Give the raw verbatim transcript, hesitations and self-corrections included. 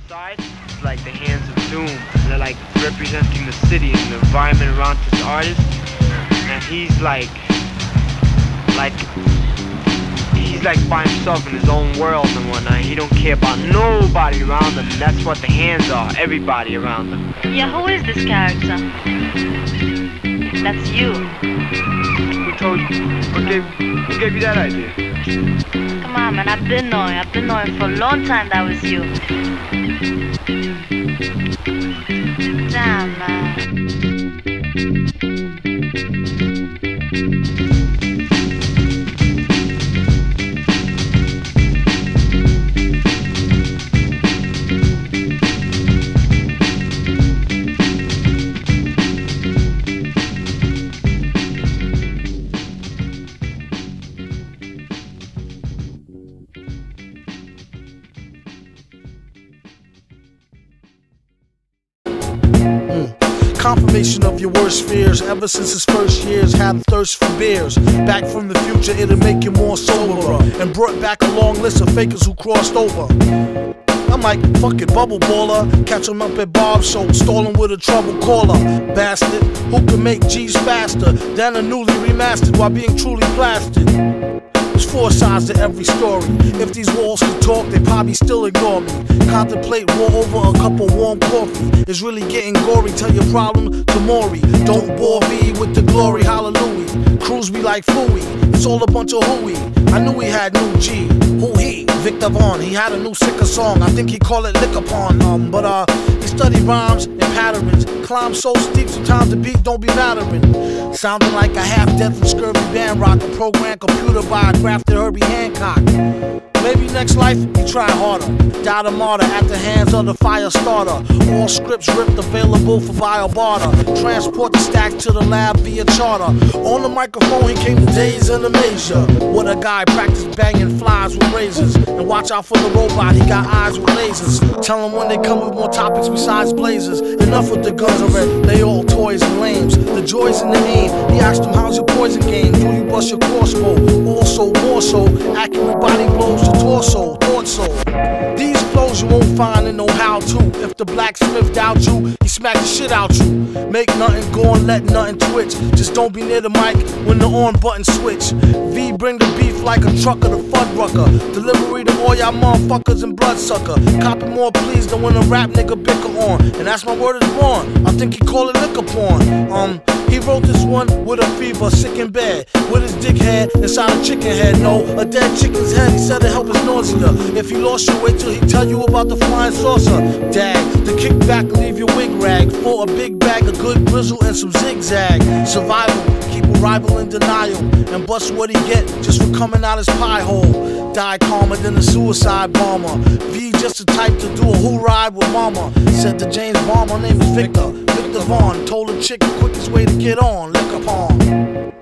side, it's like the hands of doom. They're like representing the city and the environment around this artist. And he's like, like, he's like by himself in his own world and whatnot. He don't care about nobody around him. And that's what the hands are, everybody around him. Yeah, who is this character? That's you. Who told you? Who gave, who gave you that idea? Come on, man, I've been knowing. I've been knowing for a long time that was you. Damn, man. Confirmation of your worst fears. Ever since his first years, had a thirst for beers. Back from the future, it'll make you more soberer. And brought back a long list of fakers who crossed over. I'm like, fuck it, bubble baller. Catch him up at Bob's show, stalling with a trouble caller. Bastard, who can make G's faster than a newly remastered while being truly plastered. There's four sides to every story. If these walls could talk, they probably still ignore me. Contemplate war over a cup of warm coffee. It's really getting gory. Tell your problem to Maury. Don't bore me with the glory, hallelujah. Cruise me like Fooey. It's all a bunch of hooey. I knew he had new G. Who he? Victor Vaughn. He had a new sicker song. I think he called it Lick Upon. Um, but uh, he studied rhymes and patterns. Climbed so steep, sometimes the beat don't be mattering. Sounding like a half-dead from scurvy band rock. A programmed computer by a grafted Herbie Hancock. Maybe next life he try harder. Died a martyr at the hands of the fire starter. All scripts ripped, available for via barter. Transport the stack to the lab via charter. On the microphone he came to days in the measure. What a guy practiced banging flies with razors. And watch out for the robot, he got eyes with lasers. Tell him when they come with more topics besides blazers. Enough with the guns already, they all toys and lames. The joys in the aim. He asked him, how's your poison game? Do you bust your crossbow? Also, more so, accurate body blows to torso, thought so. These flows you won't find in no how-to. If the blacksmith doubt you, he smack the shit out you. Make nothing go and let nothing twitch. Just don't be near the mic when the on button switch. V bring the beef like a trucker to Fuddrucker. Delivery to all y'all motherfuckers and bloodsucker. Copy more please than when a rap nigga bicker on. And that's my word is born. I think he call it liquor porn. Um, he wrote this one with a fever, sick in bed, with his dick head inside a chicken head. No, a dead chicken's head. He said it help his nausea. If he lost you, wait till he tell you about the flying saucer. Dag, the kickback leave your wig rag for a big bag of good grizzle and some zigzag. Survival, keep a rival in denial, and bust what he get just for coming out his pie hole. Die calmer than a suicide bomber. V just the type to do a who ride with mama. Said to James Bond, my name is Victor. Victor Vaughn told a chick the quickest way to get on, lick upon.